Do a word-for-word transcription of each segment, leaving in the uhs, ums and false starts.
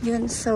Yun, so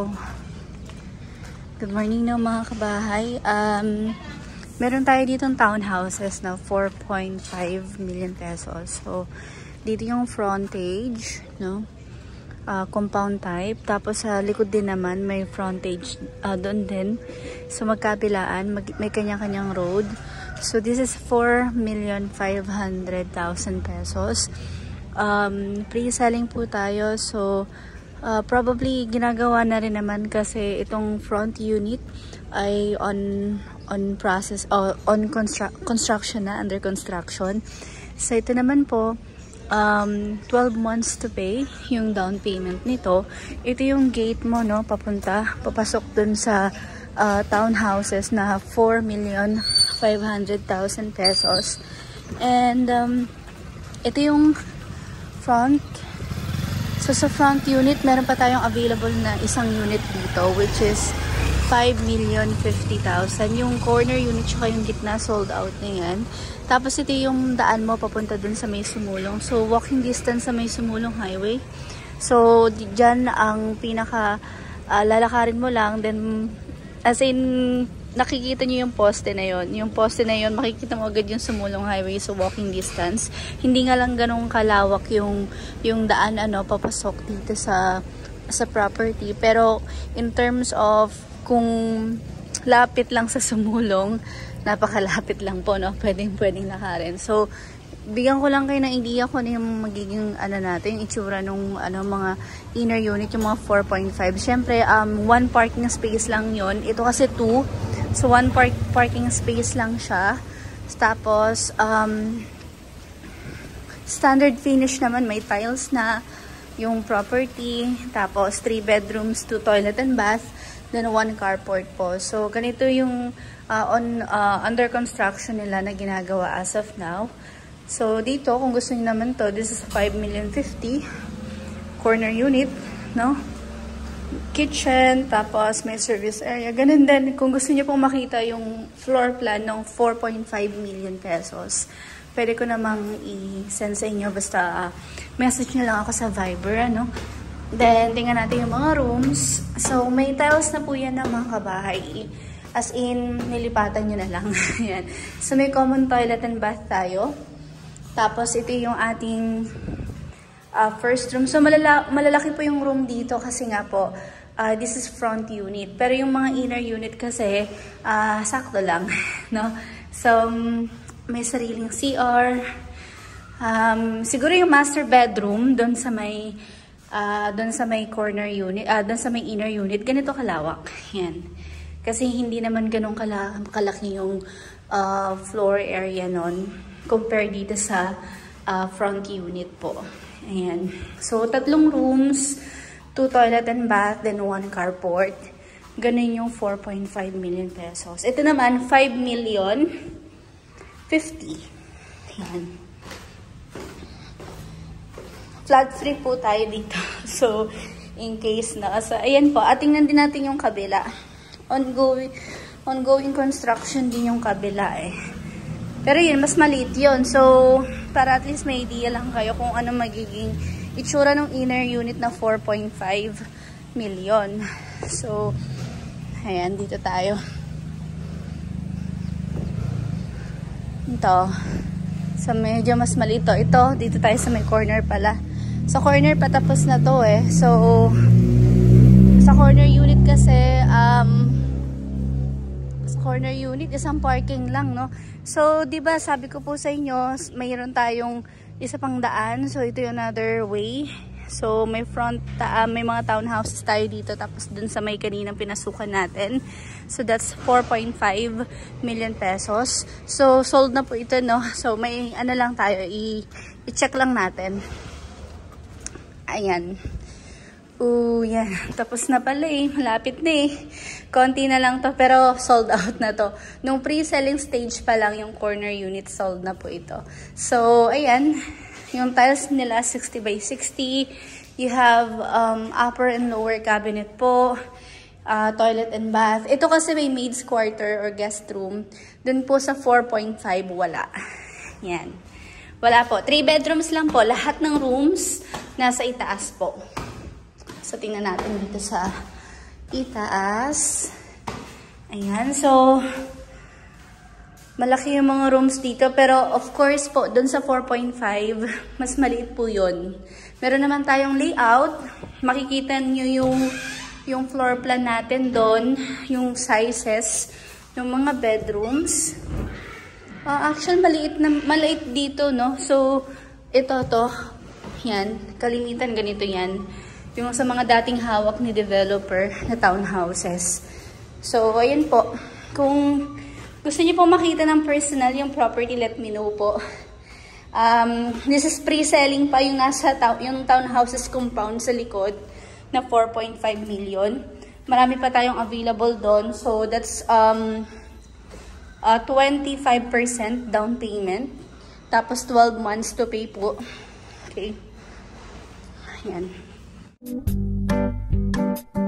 good morning no mga kabahay. Um, meron tayo ditong townhouses na four point five million pesos. So, dito yung frontage, no? Uh, compound type. Tapos sa likod din naman may frontage uh, doon din. So, magkabilaan, mag may kanya-kanyang road. So, this is four million five hundred thousand pesos. Um, pre-selling po tayo. So, Uh, probably ginagawa na rin naman kasi itong front unit ay on on process uh, on constru construction na, under construction. So ito naman po, um, twelve months to pay yung down payment nito. Ito yung gate mo, no, papunta, papasok dun sa uh, townhouses na four million five hundred thousand pesos. And um, ito yung front. So, sa front unit, meron pa tayong available na isang unit dito, which is five million fifty thousand. Yung corner unit, tsaka yung gitna, sold out na yan. Tapos, ito yung daan mo papunta dun sa may Sumulong. So, walking distance sa may Sumulong Highway. So, dyan ang pinaka uh, lalakarin mo lang. Then, as in, nakikita nyo yung poste na yon. Yung poste na yon, makikita mo agad yung Sumulong Highway, so walking distance. Hindi nga lang ganong kalawak yung yung daan ano papasok dito sa sa property. Pero in terms of kung lapit lang sa Sumulong, napakalapit lang po, no. Pwedeng pwedeng lakarin. So bigyan ko lang kayo ng idea kung ano yung magiging ano natin, yung itsura nung ano mga inner unit, yung mga four point five. Syempre um one parking space lang yon. Ito kasi two. So, one park parking space lang siya. Tapos, um, standard finish naman. May tiles na yung property. Tapos, three bedrooms, two toilet and bath. Then, one carport po. So, ganito yung uh, on, uh, under construction nila na ginagawa as of now. So, dito, kung gusto niyo naman to, this is five million fifty. Corner unit, no? Kitchen, tapos may service area. Ganun din, kung gusto niyo pong makita yung floor plan ng four point five million pesos, pwede ko namang i-send sa inyo. Basta uh, message nyo lang ako sa Viber, ano? Then, tingnan natin yung mga rooms. So, may tiles na po yan ng mga kabahay. As in, nilipatan nyo na lang. Yan. So, may common toilet and bath tayo. Tapos, ito yung ating uh, first room. So, malala malalaki po yung room dito kasi nga po, Uh, this is front unit. Pero yung mga inner unit kasi, uh, sakto lang, no? So, um, may sariling C R. Um, siguro yung master bedroom, doon sa may, uh, doon sa may corner unit, uh, doon sa may inner unit, ganito kalawak. Yan. Kasi hindi naman ganun kala kalaki yung uh, floor area nun, compare dito sa uh, front unit po. Ayan. So, tatlong rooms, two toilet and bath, then one carport. Ganun yung four point five million pesos. Ito naman, five million fifty. Yan. Flat free po tayo dito. So, in case na. So, ayan po. At tingnan din natin yung kabila. Ongoing, ongoing construction din yung kabila eh. Pero yun, mas maliit yun. So, para at least may idea lang kayo kung ano magiging itsura ng inner unit na four point five million. So, ayan, dito tayo. Ito. So, medyo mas malito. Ito, dito tayo sa may corner pala. Sa corner patapos na to eh. So, sa corner unit kasi, um, sa corner unit, isang parking lang, no? So, diba, sabi ko po sa inyo, mayroon tayong isa pang daan. So, ito yung another way. So, may front, uh, may mga townhouses tayo dito. Tapos, dun sa may kaninang pinasukan natin. So, that's four point five million pesos. So, sold na po ito, no? So, may ano lang tayo, i-check lang natin. Ayan. Oo, yan. Tapos na pala eh. Malapit na eh. Konti na lang to, pero sold out na to. Nung pre-selling stage pa lang yung corner unit, sold na po ito. So, ayan. Yung tiles nila, sixty by sixty. You have um, upper and lower cabinet po. Uh, toilet and bath. Ito kasi may maid's quarter or guest room. Dun po sa four point five, wala. Yan. Wala po. Three bedrooms lang po. Lahat ng rooms nasa itaas po. So, tingnan natin dito sa itaas. Ayan. So, malaki yung mga rooms dito. Pero, of course po, dun sa four point five, mas maliit po yun. Meron naman tayong layout. Makikita nyo yung, yung floor plan natin doon. Yung sizes. Yung mga bedrooms. Uh, actually, maliit, na, maliit dito, no? So, ito to. Yan. Kalimitan ganito yan. Yung sa mga dating hawak ni developer na townhouses. So, ayun po. Kung gusto niyo po makita ng personal yung property, let me know po. Um, this is pre-selling pa yung nasa yung townhouses compound sa likod na four point five million. Marami pa tayong available doon. So, that's um, uh, twenty-five percent down payment. Tapos, twelve months to pay po. Okay. Ayan.